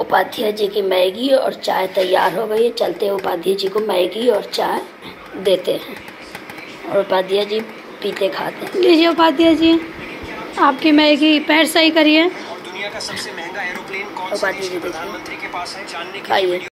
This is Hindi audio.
उपाध्याय जी की मैगी और चाय तैयार हो गई है। चलते उपाध्याय जी को मैगी और चाय देते हैं और उपाध्याय जी पीते खाते हैं। लीजिए उपाध्याय जी, आपकी मैगी पैर सही करिए। दुनिया का सबसे महंगा एरोप्लेन कौन सा देश के प्रधानमंत्री के पास है, जानने के लिए